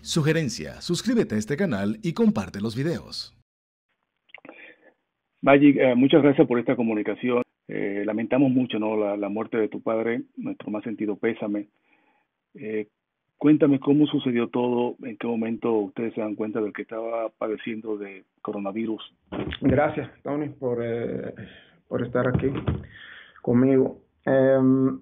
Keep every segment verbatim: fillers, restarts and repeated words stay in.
Sugerencia, suscríbete a este canal y comparte los videos. Magic, eh, muchas gracias por esta comunicación. Eh, lamentamos mucho, ¿no? la, la muerte de tu padre, nuestro más sentido pésame. Eh, cuéntame cómo sucedió todo, en qué momento ustedes se dan cuenta de que estaba padeciendo de coronavirus. Gracias, Tony, por, eh, por estar aquí conmigo. Eh,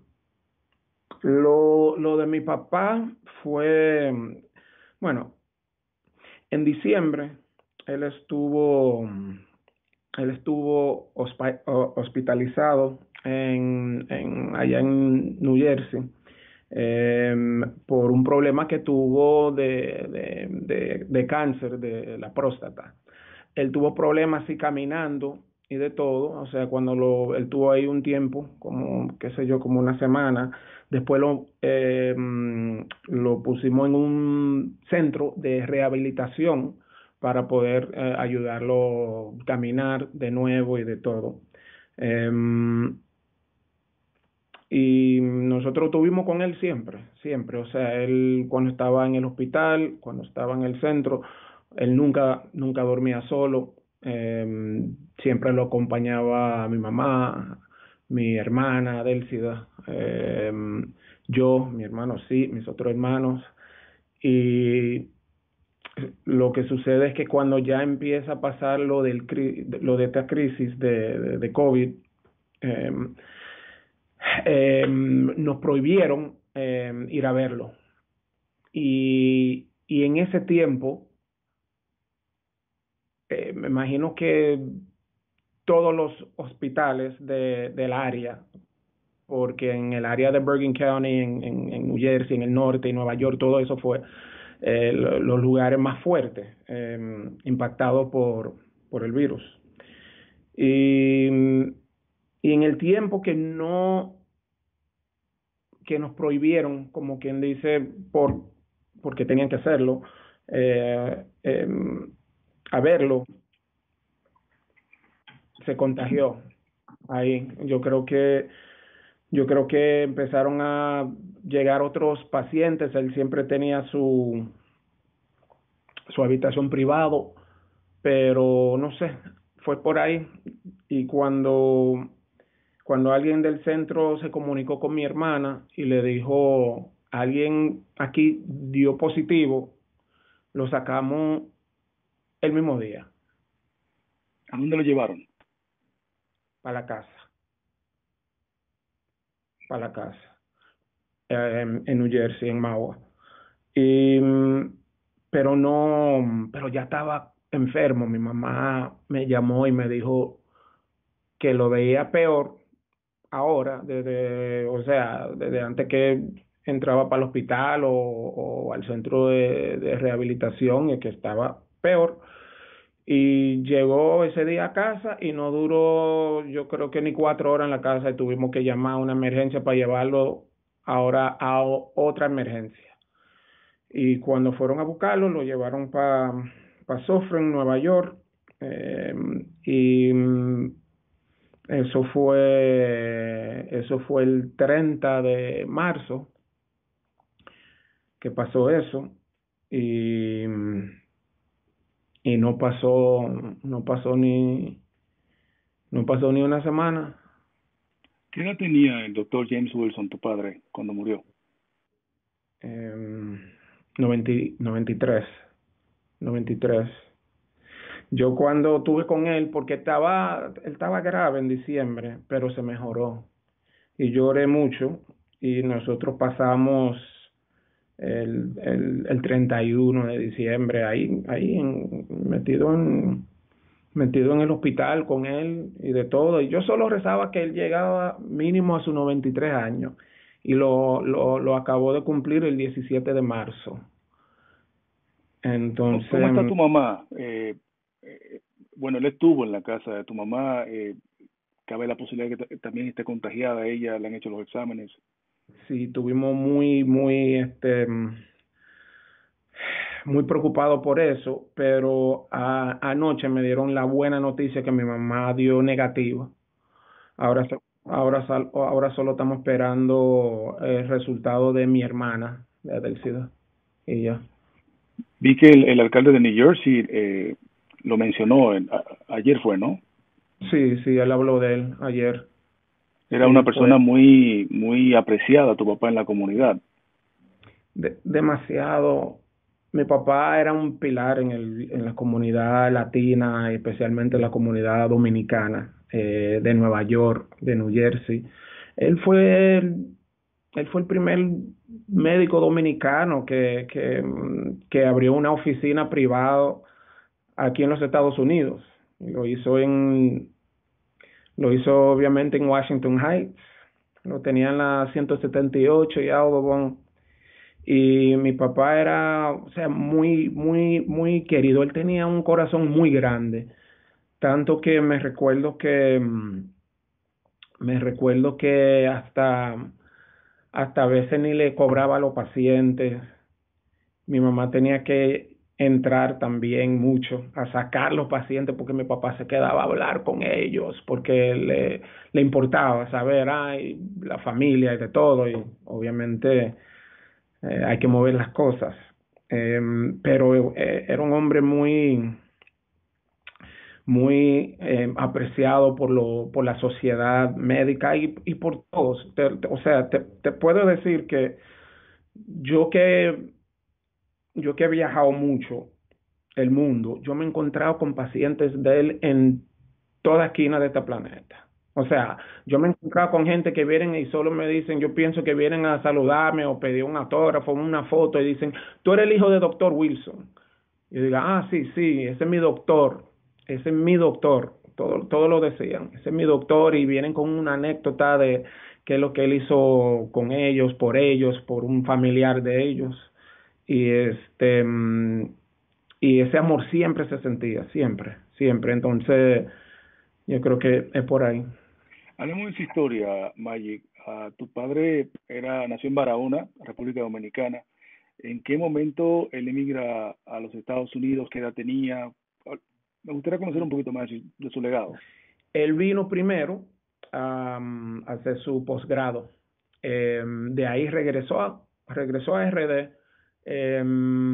lo, lo de mi papá fue, bueno, en diciembre él estuvo, él estuvo hospa- hospitalizado en, en, allá en New Jersey eh, por un problema que tuvo de, de, de, de cáncer de la próstata. Él tuvo problemas así caminando y de todo, o sea, cuando lo, él tuvo ahí un tiempo, como, qué sé yo, como una semana, después lo, eh, lo pusimos en un centro de rehabilitación para poder eh, ayudarlo a caminar de nuevo y de todo. Eh, y nosotros estuvimos con él siempre, siempre, o sea, él cuando estaba en el hospital, cuando estaba en el centro, él nunca, nunca dormía solo, eh, siempre lo acompañaba a mi mamá, mi hermana Délcida, eh, yo, mi hermano sí, mis otros hermanos, y lo que sucede es que cuando ya empieza a pasar lo, del, lo de esta crisis de, de, de COVID, eh, eh, nos prohibieron eh, ir a verlo. Y, y en ese tiempo, eh, me imagino que todos los hospitales de, del área, porque en el área de Bergen County, en, en, en New Jersey, en el norte y Nueva York, todo eso fue eh, los lugares más fuertes eh, impactados por, por el virus. Y, y en el tiempo que no que nos prohibieron, como quien dice, por porque tenían que hacerlo, eh, eh, a verlo, se contagió ahí. Yo creo que yo creo que empezaron a llegar otros pacientes. Él siempre tenía su su habitación privado, pero no sé, fue por ahí. Y cuando cuando alguien del centro se comunicó con mi hermana y le dijo, alguien aquí dio positivo, lo sacamos el mismo día. ¿A dónde lo llevaron? Para la casa. Para la casa. Eh, en, en New Jersey, en Mahwah. Y, pero no, pero ya estaba enfermo. Mi mamá me llamó y me dijo que lo veía peor ahora, desde, o sea, desde antes que entraba para el hospital o, o al centro de, de rehabilitación, y que estaba peor. Y llegó ese día a casa y no duró, yo creo que ni cuatro horas en la casa, y tuvimos que llamar a una emergencia para llevarlo ahora a otra emergencia. Y cuando fueron a buscarlo, lo llevaron para pa Sofren, Nueva York, eh, y eso fue, eso fue el treinta de marzo que pasó eso, y, y no pasó, no pasó ni, no pasó ni una semana. ¿Qué edad tenía el doctor James Wilson, tu padre, cuando murió? Eh, noventa, noventa y tres. noventa y tres. Yo cuando estuve con él, porque estaba, él estaba grave en diciembre, pero se mejoró. Y lloré mucho, y nosotros pasamos el, el, el treinta y uno de diciembre ahí, ahí en, metido en metido en el hospital con él y de todo. Y yo solo rezaba que él llegaba mínimo a sus noventa y tres años, y lo, lo, lo acabó de cumplir el diecisiete de marzo. Entonces, ¿cómo está tu mamá? Eh, eh, bueno, él estuvo en la casa de tu mamá. Eh, cabe la posibilidad de que también esté contagiada ella, le han hecho los exámenes. Sí, tuvimos muy, muy, este, muy preocupado por eso, pero a, anoche me dieron la buena noticia que mi mamá dio negativa. Ahora, ahora, ahora solo estamos esperando el resultado de mi hermana, de Adelcida, y ya. Vi que el, el alcalde de New Jersey eh, lo mencionó, en, a, ayer fue, ¿no? Sí, sí, él habló de él ayer. Era Sí, una fue persona muy, muy apreciada, tu papá, en la comunidad. de- demasiado. Mi papá era un pilar en el, en la comunidad latina, especialmente en la comunidad dominicana, eh, de Nueva York, de New Jersey. Él fue, el- él fue el primer médico dominicano que, que, mm, que abrió una oficina privada aquí en los Estados Unidos. Lo hizo en, lo hizo obviamente en Washington Heights. Lo tenía en la ciento setenta y ocho y Audubon. Y mi papá era, o sea, muy, muy, muy querido. Él tenía un corazón muy grande. Tanto que me recuerdo que, mm, me recuerdo que hasta, hasta a veces ni le cobraba a los pacientes. Mi mamá tenía que entrar también mucho a sacar los pacientes porque mi papá se quedaba a hablar con ellos porque le, le importaba saber, ay, la familia y de todo. Y obviamente eh, hay que mover las cosas. Eh, pero eh, era un hombre muy, muy eh, apreciado por, lo, por la sociedad médica y, y por todos. Te- te- o sea, te, te puedo decir que yo que, yo que he viajado mucho el mundo, yo me he encontrado con pacientes de él en toda esquina de este planeta. O sea, yo me he encontrado con gente que vienen y solo me dicen, yo pienso que vienen a saludarme o pedir un autógrafo, una foto y dicen, tú eres el hijo de doctor Wilson. Y yo digo, ah, sí, sí, ese es mi doctor, ese es mi doctor. Todo, todo lo decían, ese es mi doctor y vienen con una anécdota de qué es lo que él hizo con ellos, por ellos, por un familiar de ellos. Y este, mm, y ese amor siempre se sentía, siempre, siempre. Entonces, yo creo que es por ahí. Hablemos de esa historia, Magic. Ah, tu padre era, nació en Barahona, República Dominicana. ¿En qué momento él emigra a los Estados Unidos? ¿Qué edad tenía? Ah, Me gustaría conocer un poquito más de su, de su legado. Él vino primero um, a hacer su posgrado. Eh, de ahí regresó a, regresó a R D. Eh,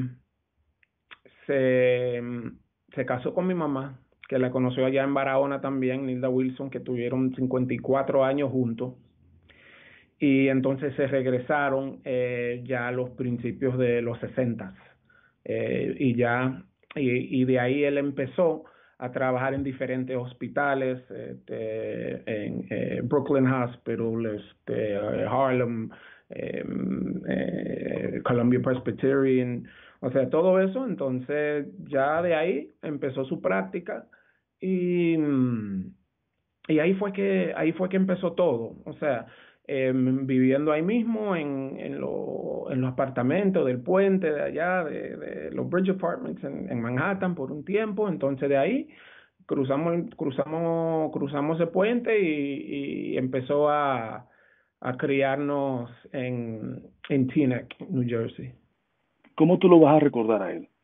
se, se casó con mi mamá, que la conoció allá en Barahona también, Nilda Wilson, que tuvieron cincuenta y cuatro años juntos. Y entonces se regresaron eh, ya a los principios de los sesenta. Eh, y ya, y, y de ahí él empezó a trabajar en diferentes hospitales, este, en eh, Brooklyn Hospital, este, eh, Harlem, eh, eh, Columbia Presbyterian, o sea, todo eso. Entonces ya de ahí empezó su práctica y, y ahí fue que ahí fue que empezó todo. O sea, eh, viviendo ahí mismo en, en, lo, en los apartamentos del puente de allá, de, de los Bridge Apartments en, en Manhattan por un tiempo. Entonces de ahí cruzamos, cruzamos, cruzamos ese puente y, y empezó a, a criarnos en, en Teaneck, New Jersey. ¿Cómo tú lo vas a recordar a él?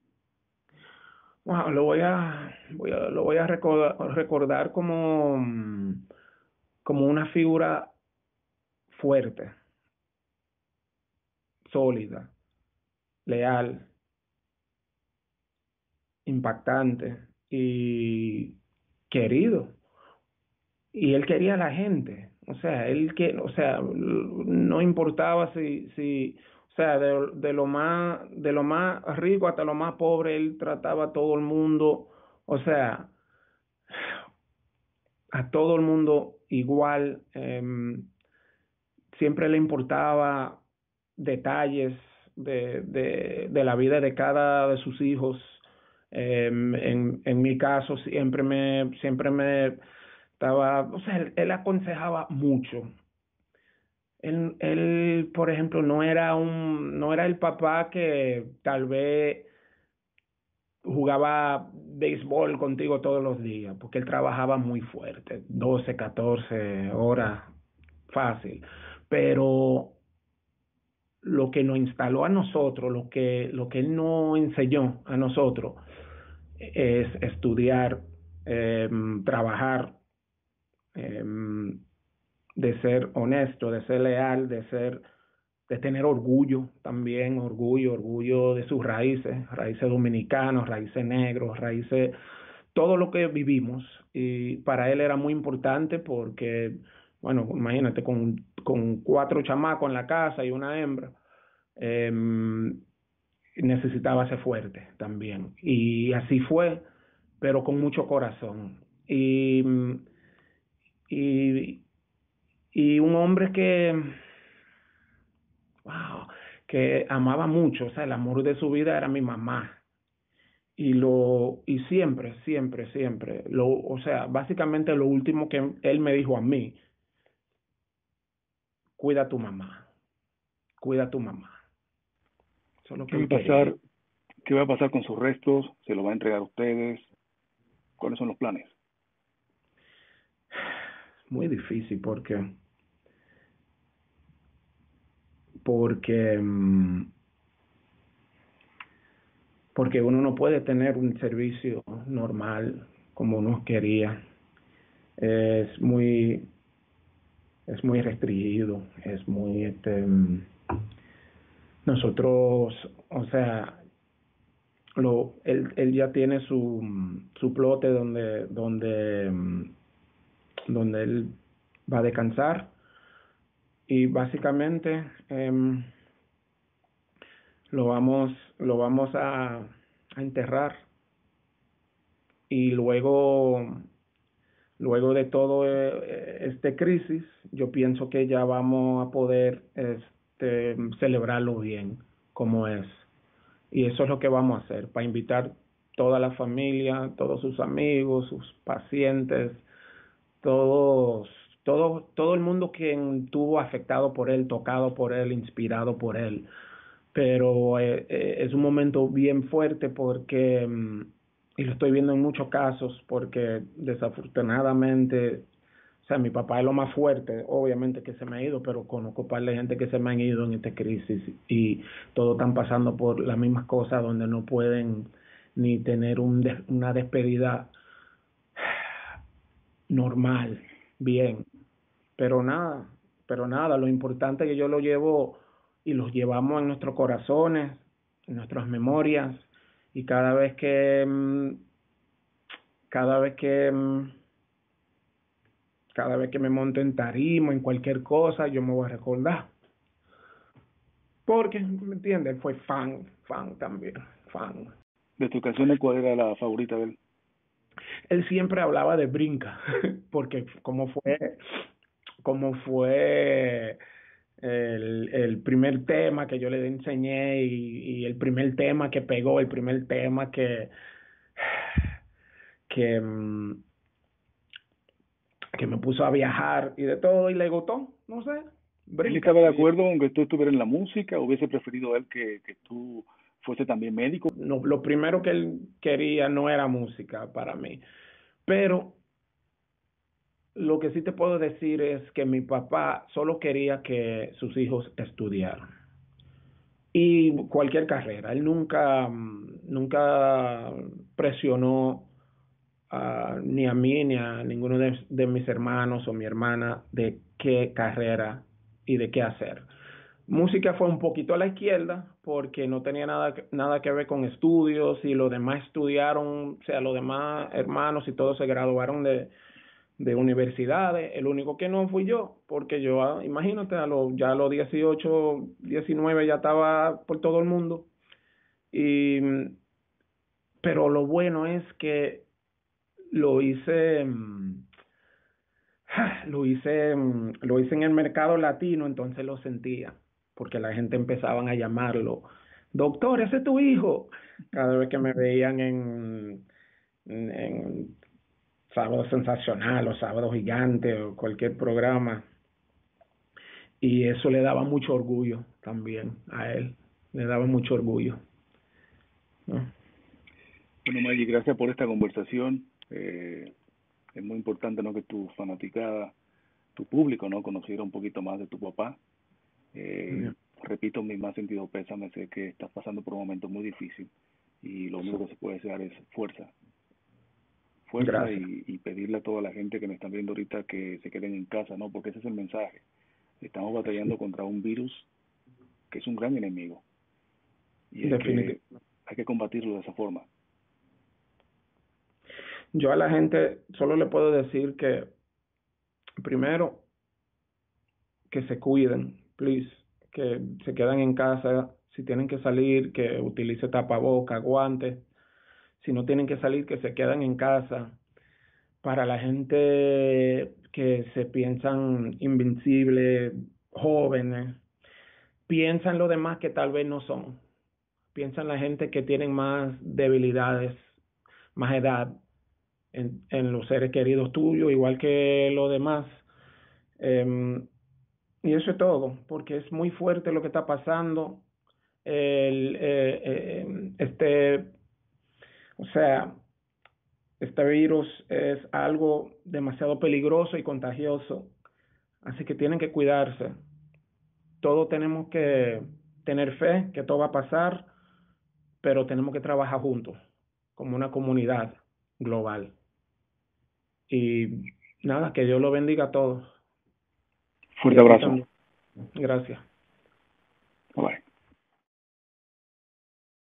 Wow, lo voy a, voy a, lo voy a recordar, recordar como, como una figura fuerte, sólida, leal, impactante y querido. Y él quería a la gente. O sea, él que, o sea, no importaba si, si, o sea, de, de lo más, de lo más rico hasta lo más pobre, él trataba a todo el mundo, o sea, a todo el mundo igual. Eh, siempre le importaba detalles de, de, de la vida de cada de sus hijos. Eh, en, en mi caso siempre me, siempre me estaba, o sea, él, él aconsejaba mucho. Él, él, por ejemplo, no era un, no era el papá que tal vez jugaba béisbol contigo todos los días, porque él trabajaba muy fuerte, doce catorce horas fácil. Pero lo que nos instaló a nosotros, lo que, lo que él nos enseñó a nosotros es estudiar, eh, trabajar, eh, de ser honesto, de ser leal, de ser de tener orgullo también, orgullo, orgullo de sus raíces, raíces dominicanas, raíces negros, raíces, todo lo que vivimos. Y para él era muy importante porque, bueno, imagínate, con, con cuatro chamacos en la casa y una hembra, eh, necesitaba ser fuerte también. Y así fue, pero con mucho corazón. Y, y, y un hombre que, wow, que amaba mucho, o sea, el amor de su vida era mi mamá. Y lo, y siempre, siempre, siempre, lo, o sea, básicamente lo último que él me dijo a mí, cuida a tu mamá, cuida a tu mamá. Eso es lo que ¿Qué va él a quería. pasar, qué va a pasar con sus restos? ¿Se los va a entregar a ustedes? ¿Cuáles son los planes? Muy difícil porque, porque, mm, porque uno no puede tener un servicio normal como uno quería. Es muy, es muy restringido, es muy, este, mm, nosotros, o sea, lo, él, él ya tiene su, su plote donde, donde, mm, donde él va a descansar y básicamente eh, lo vamos, lo vamos a, a enterrar y luego, luego de todo eh, este crisis, yo pienso que ya vamos a poder este, celebrarlo bien, como es. Y eso es lo que vamos a hacer, para invitar toda la familia, todos sus amigos, sus pacientes, todos, todo, todo el mundo que estuvo afectado por él, tocado por él, inspirado por él. Pero eh, eh, es un momento bien fuerte porque, mm, y lo estoy viendo en muchos casos, porque desafortunadamente, o sea, mi papá es lo más fuerte, obviamente que se me ha ido, pero conozco un par de gente que se me han ido en esta crisis y todos están pasando por las mismas cosas donde no pueden ni tener un de, una despedida normal, bien. Pero nada, pero nada, lo importante es que yo lo llevo y los llevamos en nuestros corazones, en nuestras memorias, y cada vez que, mm, cada vez que, mm, cada vez que me monto en tarima, en cualquier cosa, yo me voy a recordar. Porque, ¿me entiendes? Él fue fan, fan también, fan. De tus canciones, ¿cuál era la favorita de él? Él siempre hablaba de Brinca, porque como fue, como fue el, el primer tema que yo le enseñé y, y el primer tema que pegó, el primer tema que que, mm, que me puso a viajar y de todo y le gustó, no sé, ¿Él Brinca. estaba de Y acuerdo con que tú estuvieras en la música o hubiese preferido él que, que tú fuese también médico? no, lo primero que él quería no era música para mí, pero lo que sí te puedo decir es que mi papá solo quería que sus hijos estudiaran. Y cualquier carrera. Él nunca, mm, nunca presionó a, ni a mí ni a ninguno de, de mis hermanos o mi hermana de qué carrera y de qué hacer. Música fue un poquito a la izquierda porque no tenía nada, nada que ver con estudios y los demás estudiaron, o sea, los demás hermanos y todos se graduaron de, de universidades. El único que no fui yo, porque yo, ah, imagínate, a los, ya a los dieciocho, diecinueve ya estaba por todo el mundo. Y, pero lo bueno es que lo hice, mm, lo hice, mm, lo hice en el mercado latino, entonces lo sentía, porque la gente empezaban a llamarlo, doctor, ese es tu hijo, cada vez que me veían en, en, en Sábado Sensacional o Sábado Gigante o cualquier programa. Y eso le daba mucho orgullo también a él, le daba mucho orgullo, ¿no? Bueno, Maggie, gracias por esta conversación. Eh, es muy importante, ¿no?, que tu fanaticada, tu público, ¿no?, conociera un poquito más de tu papá. Eh, Yeah. repito, mi más sentido pésame, sé que estás pasando por un momento muy difícil y lo único que se puede desear es fuerza, fuerza Gracias. y, y pedirle a toda la gente que me están viendo ahorita que se queden en casa, ¿no? Porque ese es el mensaje. Estamos batallando contra un virus que es un gran enemigo. Y hay que, hay que combatirlo de esa forma. Yo a la gente solo le puedo decir que, primero, que se cuiden, please, que se quedan en casa, si tienen que salir, que utilice tapaboca, guantes, si no tienen que salir, que se quedan en casa. Para la gente que se piensan invencibles, jóvenes, piensan lo demás que tal vez no son. Piensan la gente que tienen más debilidades, más edad en, en los seres queridos tuyos, igual que los demás. Eh, y eso es todo, porque es muy fuerte lo que está pasando. El, eh, eh, este, o sea, este virus es algo demasiado peligroso y contagioso, así que tienen que cuidarse. Todos tenemos que tener fe que todo va a pasar, pero tenemos que trabajar juntos, como una comunidad global. Y nada, que Dios lo bendiga a todos. Fuerte abrazo. Gracias.